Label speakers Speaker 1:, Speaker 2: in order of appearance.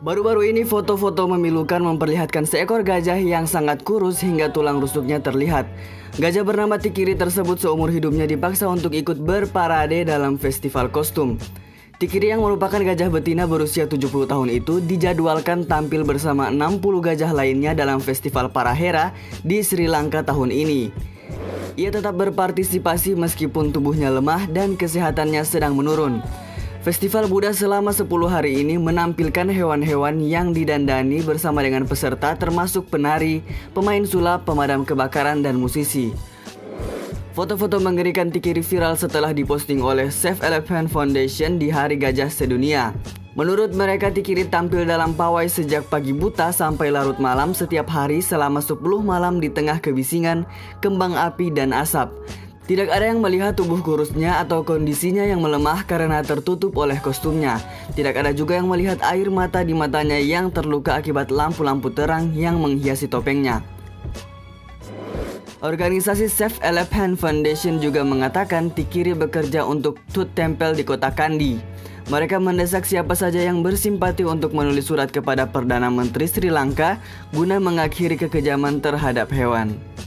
Speaker 1: Baru-baru ini foto-foto memilukan memperlihatkan seekor gajah yang sangat kurus hingga tulang rusuknya terlihat. Gajah bernama Tikiri tersebut seumur hidupnya dipaksa untuk ikut berparade dalam festival kostum. Tikiri yang merupakan gajah betina berusia 70 tahun itu dijadwalkan tampil bersama 60 gajah lainnya dalam festival Parahera di Sri Lanka tahun ini. Ia tetap berpartisipasi meskipun tubuhnya lemah dan kesehatannya sedang menurun. Festival Buddha selama 10 hari ini menampilkan hewan-hewan yang didandani bersama dengan peserta termasuk penari, pemain sulap, pemadam kebakaran, dan musisi. Foto-foto mengerikan Tikiri viral setelah diposting oleh Save Elephant Foundation di Hari Gajah Sedunia. Menurut mereka, Tikiri tampil dalam pawai sejak pagi buta sampai larut malam setiap hari selama 10 malam di tengah kebisingan, kembang api, dan asap. Tidak ada yang melihat tubuh kurusnya atau kondisinya yang melemah karena tertutup oleh kostumnya. Tidak ada juga yang melihat air mata di matanya yang terluka akibat lampu-lampu terang yang menghiasi topengnya. Organisasi Save Elephant Foundation juga mengatakan Tikiri bekerja untuk Tooth Temple di kota Kandy. Mereka mendesak siapa saja yang bersimpati untuk menulis surat kepada Perdana Menteri Sri Lanka guna mengakhiri kekejaman terhadap hewan.